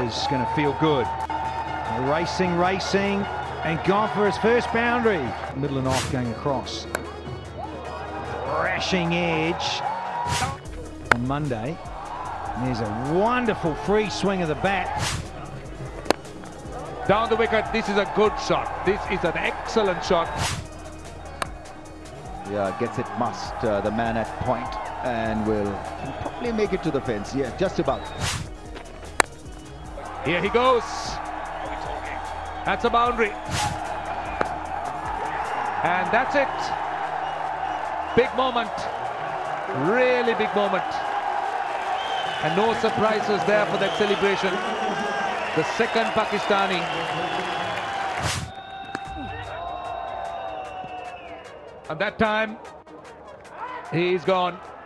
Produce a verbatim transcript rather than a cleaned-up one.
is going to feel good. Racing, racing, and gone for his first boundary. Middle and off going across. Thrashing edge on Monday. And there's a wonderful free swing of the bat. Down the wicket, this is a good shot. This is an excellent shot. Yeah, gets it must, uh, the man at point, and will probably make it to the fence. Yeah, just about. Here he goes. That's a boundary. And that's it. Big moment. Really big moment. And no surprises there for that celebration. The second Pakistani. And that time, he's gone.